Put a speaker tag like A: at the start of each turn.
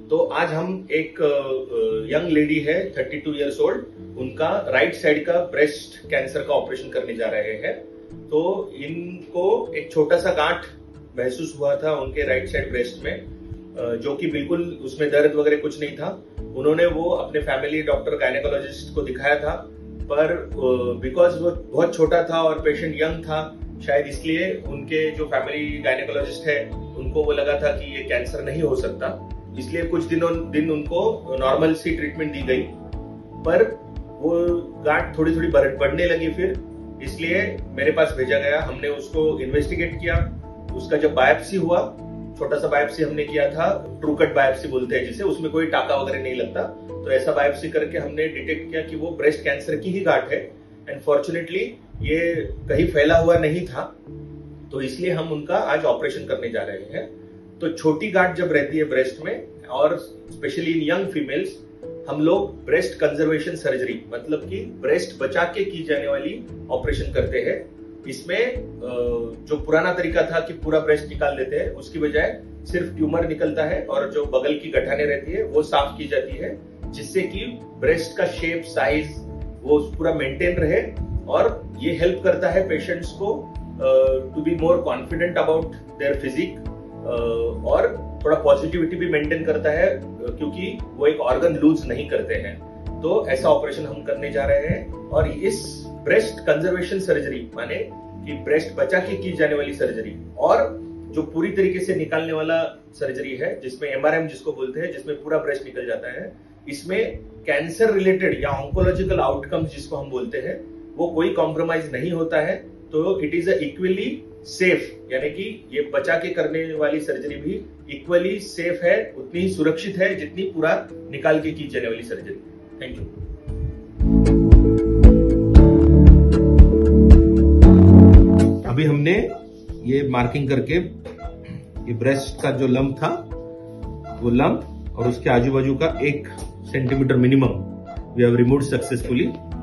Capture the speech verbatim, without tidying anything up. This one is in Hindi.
A: तो आज हम एक यंग लेडी है थर्टी टू इयर्स ओल्ड, उनका राइट साइड का ब्रेस्ट कैंसर का ऑपरेशन करने जा रहे हैं। तो इनको एक छोटा सा गांठ महसूस हुआ था उनके राइट साइड ब्रेस्ट में, जो कि बिल्कुल उसमें दर्द वगैरह कुछ नहीं था। उन्होंने वो अपने फैमिली डॉक्टर गायनेकोलॉजिस्ट को दिखाया था, पर बिकॉज वो बहुत छोटा था और पेशेंट यंग था, शायद इसलिए उनके जो फैमिली गायनेकोलॉजिस्ट है उनको वो लगा था कि ये कैंसर नहीं हो सकता, इसलिए कुछ दिनों दिन उनको नॉर्मल सी ट्रीटमेंट दी गई। पर वो गांठ थोड़ी थोड़ी बढ़ने लगी, फिर इसलिए मेरे पास भेजा गया। हमने उसको इन्वेस्टिगेट किया। उसका जब बायोप्सी हुआ, छोटा सा बायोप्सी हमने किया था, ट्रू कट बायोप्सी बोलते हैं जिसे, उसमें कोई टाका वगैरह नहीं लगता। तो ऐसा बायोप्सी करके हमने डिटेक्ट किया कि वो ब्रेस्ट कैंसर की ही गांठ है। एंड फॉर्चुनेटली ये कहीं फैला हुआ नहीं था, तो इसलिए हम उनका आज ऑपरेशन करने जा रहे हैं। तो छोटी गांठ जब रहती है ब्रेस्ट में, और स्पेशली इन यंग फीमेल्स, हम लोग ब्रेस्ट कंजर्वेशन सर्जरी, मतलब कि ब्रेस्ट बचा के की जाने वाली ऑपरेशन करते हैं। इसमें जो पुराना तरीका था कि पूरा ब्रेस्ट निकाल देते हैं, उसकी बजाय सिर्फ ट्यूमर निकलता है और जो बगल की गठाने रहती है वो साफ की जाती है, जिससे कि ब्रेस्ट का शेप, साइज वो पूरा मेंटेन रहे। और ये हेल्प करता है पेशेंट्स को to be more confident about their physique, और थोड़ा पॉजिटिविटी भी मेंटेन करता है, क्योंकि वो एक ऑर्गन लूज नहीं करते हैं। तो ऐसा ऑपरेशन हम करने जा रहे हैं। और इस ब्रेस्ट कंजर्वेशन सर्जरी, माने कि ब्रेस्ट बचा के की जाने वाली सर्जरी, और जो पूरी तरीके से निकालने वाला सर्जरी है, जिसमें एमआरएम जिसको बोलते हैं, जिसमें पूरा ब्रेस्ट निकल जाता है, इसमें कैंसर रिलेटेड या ऑन्कोलॉजिकल आउटकम्स जिसको हम बोलते हैं, वो कोई कॉम्प्रोमाइज नहीं होता है। तो इट इज इक्वली सेफ, यानी कि ये बचा के करने वाली सर्जरी भी इक्वली सेफ है, उतनी ही सुरक्षित है जितनी पूरा निकाल के की जाने वाली सर्जरी। Thank you. अभी हमने ये मार्किंग करके ये ब्रेस्ट का जो लंप था, वो लंप और उसके आजू बाजू का एक centimetre minimum we have removed successfully.